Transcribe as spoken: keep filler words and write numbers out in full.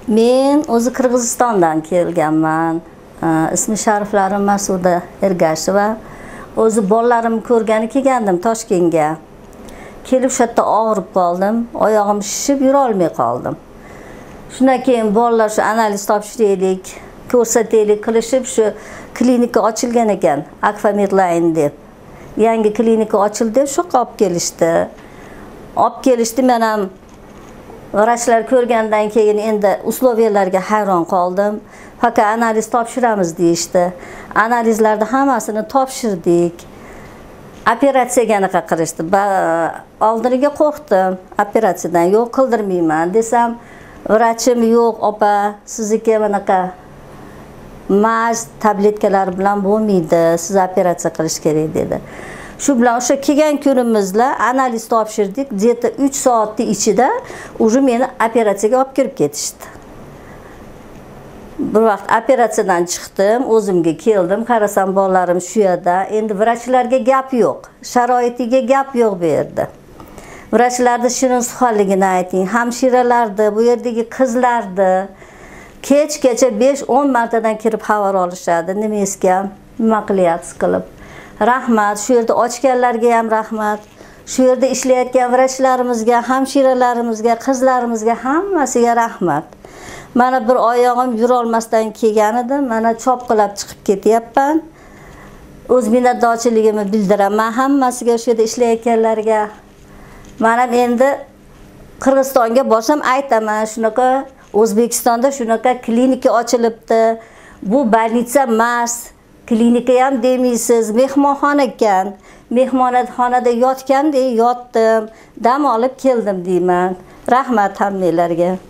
Men o'zi Qirg'izistondan kelganman. Ismi shariflarim Masuda Ergasheva. O'zi bolalarimni ko'rgani kelgandim Toshkentga. Kelib shu yerda og'rib qoldim, oyog'im shishib yura olmay qoldim. Shundan keyin bolalar shu analiz topshiraylik, ko'rsataylik qilishib shu klinika ochilgan ekan, Akfa Medline deb. Yangi klinika ochildi, shu olib kelishdi. Olib kelishdi, men ham vrachlar ko'rgandan keyin endi usloviyalarga hayron qoldim. Faqat analiz topshiramiz deyishdi. Analizlarni hammasini topshirdik. Operatsiyaga anaqa qilishdi. Oldiniga qo'rqdim. Operatsiyadan yo'q qildirmayman desam, vrachim yo'q, opa, sizniki bunaqa maz tabletkalar bilan bo'lmaydi, siz operatsiya qilish kerak dedi. Shu bilan o'sha kelgan kunimizda analiz topshirdik. Где-то uch soatning ichida уже meni operatsiyaga olib kirib ketishdi. Bir vaqt operatsiyadan chiqdim, o'zimga keldim, qarasam bolalarim shu yerda. Endi vrachlarga gap yo'q, sharoitiga gap yo'q bu yerda. Vrachlarning shirin suhonligini ayting, hamshiralarni, bu yerdagi qizlarni kech-kecha besh o'n martadan kirib xabar olishadi. Nima eskam, nima qilyapsiz qilib. Rahmat, shu yerda ochganlarga ham rahmat. Shu yerda ishlayotgan vrachlarimizga, hamshiralarimizga, qizlarimizga hammasiga rahmat. Mana bir oyog'im yura olmasdan kelgan edim, mana chopqilab chiqib ketyapman. O'z minnatdorchiligimni bildiraman hammasiga, shu yerda ishlayotganlarga. Mana endi Qirg'izistonga borsam aytaman, shunaqa O'zbekistonda shunaqa klinika ochilibdi. Bu больница emas, klinika ham demaysiz, mehmonxona ekan. Mehmonxonada yotgandek yotdim, dam olib keldim deyman. Rahmat hammanglarga.